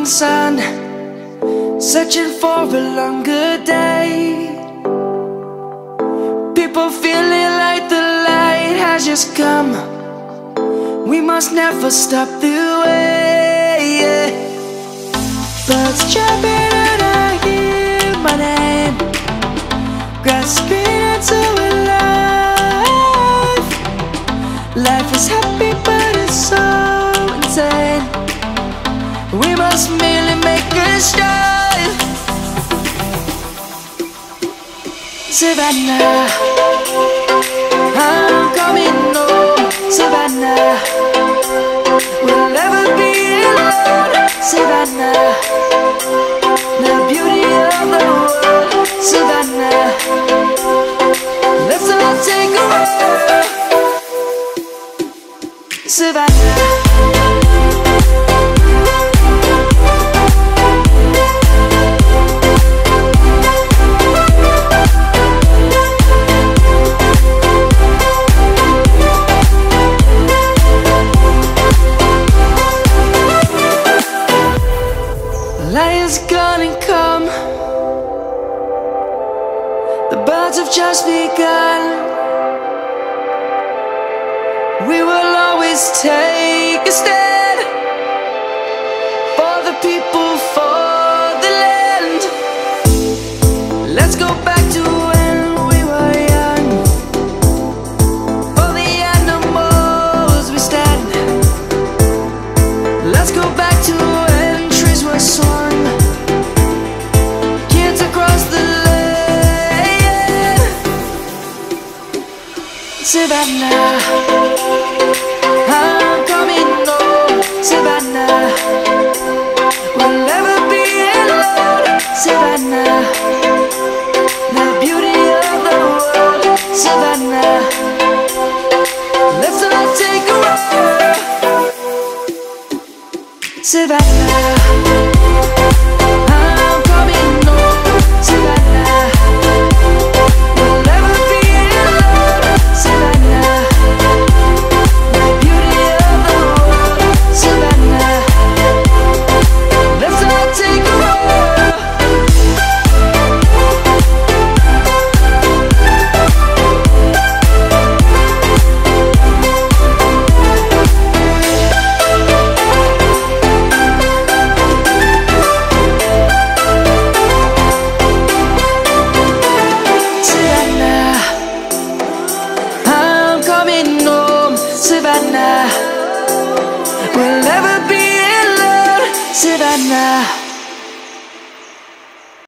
sun, searching for a longer day. People feeling like the light has just come. We must never stop the way. Birds jumping and I hear my name, grasping into a life. Life is happy but it's so insane. We must merely make a start. Savannah, I'm coming home. Savannah, we'll never be alone. Savannah, the beauty of the world. Savannah, let's all take a walk. Savannah. Lion's gonna come. The birds have just begun. We will always take a stand for the people, for the land. Let's go back to when we were young. For the animals we stand. Let's go back to when trees were swung. Savannah, I'm coming home. Savannah, we'll never be alone. Savannah, the beauty of the world. Savannah, let's all take a walk. Savannah.